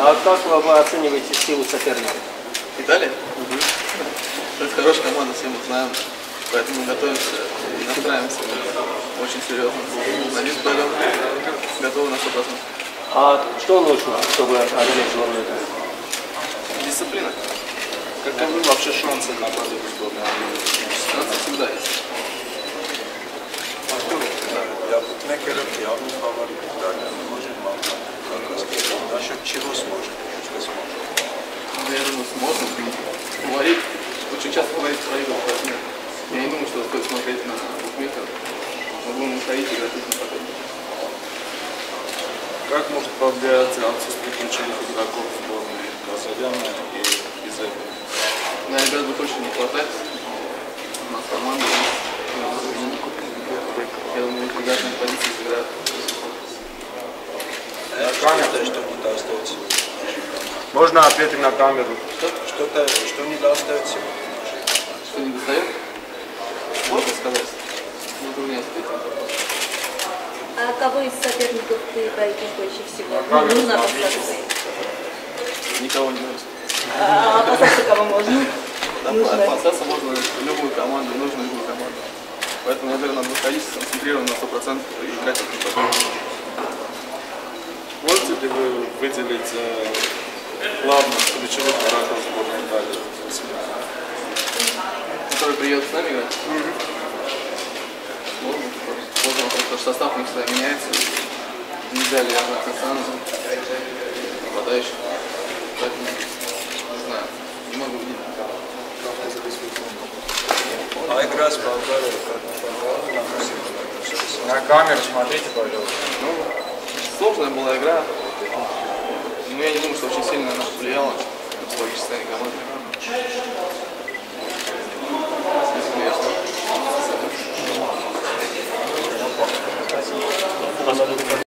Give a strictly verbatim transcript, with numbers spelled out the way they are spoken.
А как вы оцениваете силу соперника? Италия? Угу. Это хорошая команда, все мы знаем. Поэтому готовимся и настраиваемся очень серьезно. Надеюсь, пойдем готовы на сто процентов. А что нужно, чтобы одолеть сборную? Дисциплина. Каковы вообще шансы на победу сборной? Шансы всегда есть. Некоторые явный фаворит, Италия может мало. Насчет чего сможет? Что сможет? Я думаю, сможем. Фаворит. Очень часто фаворит проигрывает, поэтому я не думаю, что стоит смотреть на букмекеров. Мы будем выходить и играть на победу. Как может повлиять отсутствие ключевых игроков в сборной Казахстана и из этого? На ребят бы точно не хватает. У нас команда есть. Я думаю, ребята на позиции сыграют. Что-то, что не достается. Можно ответить на камеру. Что-то, что не достается. Что не достает? Можно сказать? Ну, труднее ответить. А кого из соперников ты боитесь больше всего? Ну, нужно опасаться. Никого не нужно. А опасаться кого можно? Нужно. Опасаться можно любую команду, нужную любую команду. Поэтому, наверное, надо выходить сконцентрированно на сто процентов и играть как никогда. Можете ли вы выделить э, главных ключевых игроков сборной Италии? Который приедет с нами играть? Можно. Можно, потому что состав у них всегда меняется. Нельзя ли играть Констанцию, нападающих. Поэтому, не знаю, не могу видеть. А игра с Болгарией как? На камеру смотрите, пожалуйста. Ну, сложная была игра. Но я не думаю, что очень сильно она повлияла на психологическое состояние команды.